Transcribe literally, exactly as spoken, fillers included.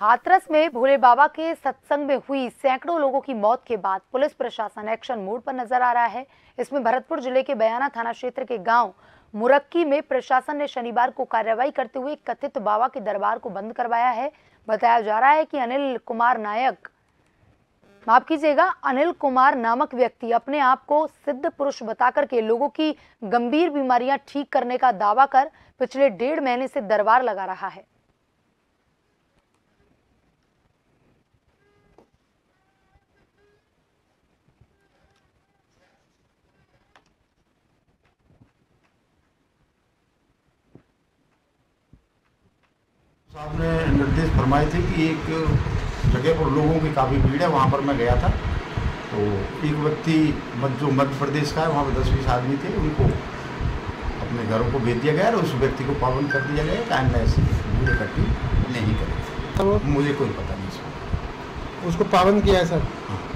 हाथरस में भोले बाबा के सत्संग में हुई सैकड़ों लोगों की मौत के बाद पुलिस प्रशासन एक्शन मोड पर नजर आ रहा है। इसमें भरतपुर जिले के बयाना थाना क्षेत्र के गांव मुरक्की में प्रशासन ने शनिवार को कार्रवाई करते हुए कथित बाबा के दरबार को बंद करवाया है। बताया जा रहा है कि अनिल कुमार नायक माफ कीजिएगा अनिल कुमार नामक व्यक्ति अपने आप को सिद्ध पुरुष बताकर के लोगों की गंभीर बीमारियां ठीक करने का दावा कर पिछले डेढ़ महीने से दरबार लगा रहा है। साहब ने निर्देश फरमाए थे कि एक जगह पर लोगों की काफ़ी भीड़ है, वहाँ पर मैं गया था। तो एक व्यक्ति जो मध्य प्रदेश का है, वहाँ पर दस बीस आदमी थे, उनको अपने घरों को भेज दिया गया और उस व्यक्ति को पाबंद कर दिया गया कि आइंदा ऐसी भीड़ इकट्ठी नहीं करें। मुझे कोई पता नहीं इसमें। उसको पाबंद किया है सर। हाँ।